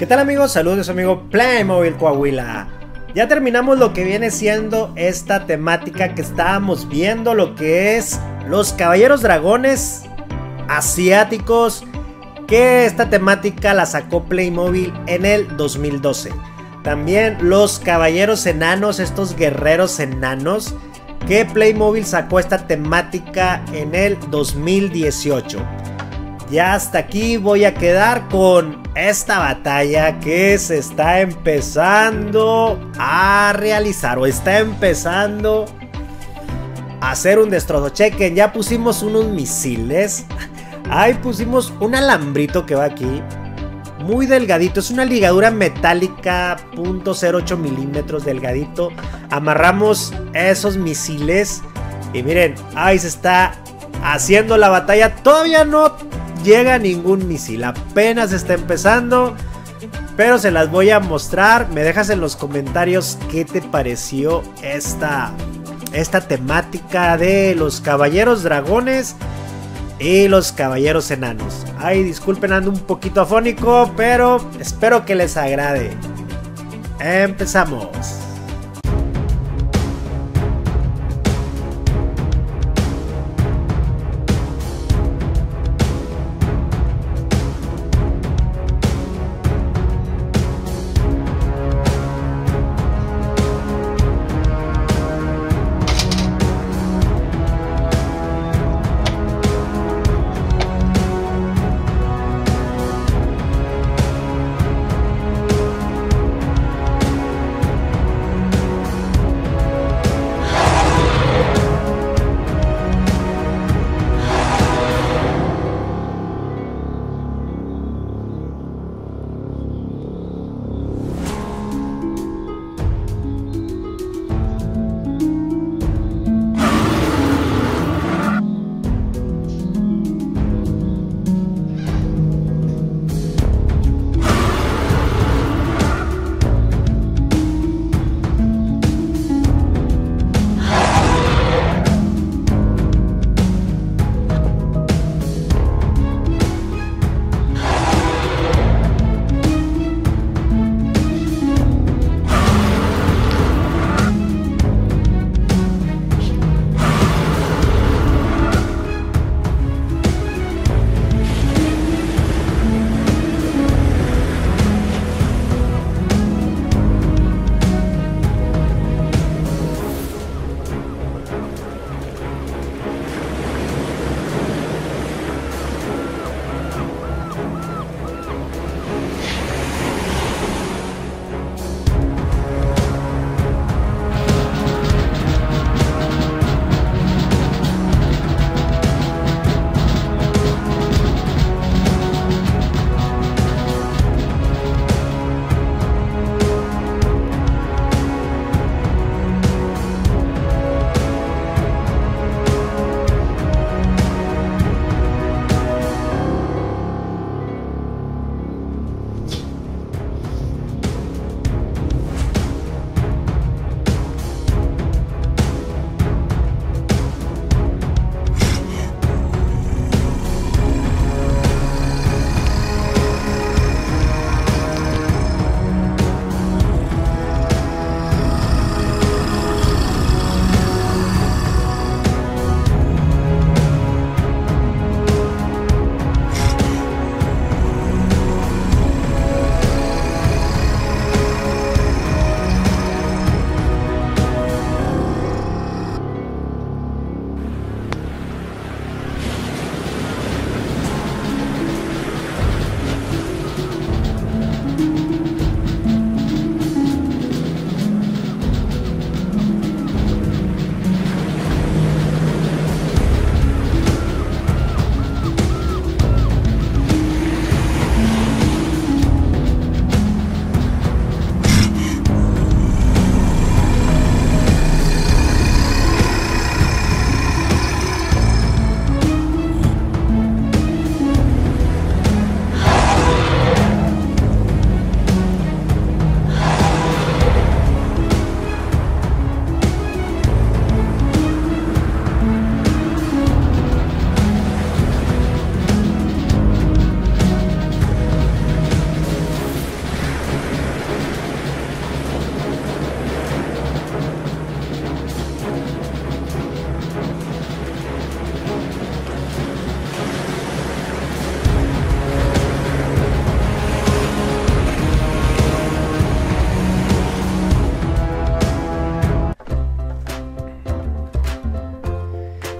¿Qué tal amigos? Saludos de su amigo Playmobil Coahuila. Ya terminamos lo que viene siendo esta temática que estábamos viendo, lo que es los caballeros dragones asiáticos, que esta temática la sacó Playmobil en el 2012. También los caballeros enanos, estos guerreros enanos, que Playmobil sacó esta temática en el 2018. Ya hasta aquí voy a quedar con esta batalla que se está empezando a realizar o está empezando a hacer un destrozo. Chequen, ya pusimos unos misiles. Ahí pusimos un alambrito que va aquí, muy delgadito, es una ligadura metálica .08 milímetros delgadito. Amarramos esos misiles y miren, ahí se está haciendo la batalla. Todavía no llega ningún misil, apenas está empezando, pero se las voy a mostrar. Me dejas en los comentarios qué te pareció esta temática de los caballeros dragones y los caballeros enanos. Ay, disculpen, ando un poquito afónico, pero espero que les agrade. Empezamos.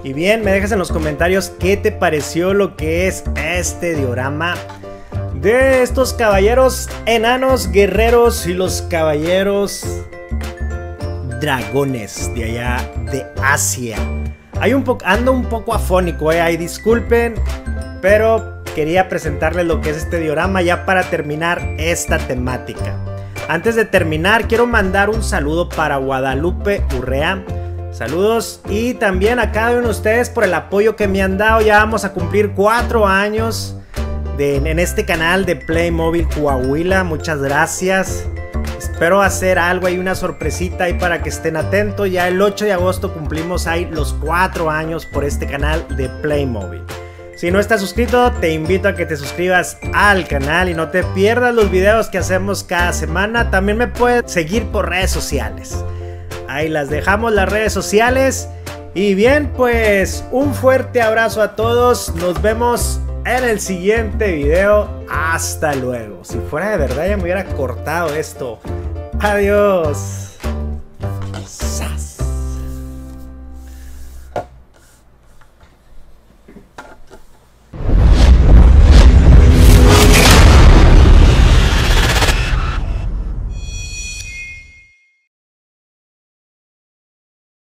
Y bien, me dejas en los comentarios qué te pareció lo que es este diorama de estos caballeros enanos guerreros y los caballeros dragones de allá de Asia. Ando un poco afónico, ahí disculpen, pero quería presentarles lo que es este diorama ya para terminar esta temática. Antes de terminar, quiero mandar un saludo para Guadalupe Urrea. Saludos, y también a cada uno de ustedes por el apoyo que me han dado. Ya vamos a cumplir 4 años en este canal de Playmobil Coahuila. Muchas gracias. Espero hacer algo ahí, una sorpresita ahí para que estén atentos. Ya el 8 de agosto cumplimos ahí los 4 años por este canal de Playmobil. Si no estás suscrito, te invito a que te suscribas al canal y no te pierdas los videos que hacemos cada semana. También me puedes seguir por redes sociales. Ahí las dejamos, las redes sociales. Y bien, pues un fuerte abrazo a todos. Nos vemos en el siguiente video. Hasta luego. Si fuera de verdad ya me hubiera cortado esto. Adiós.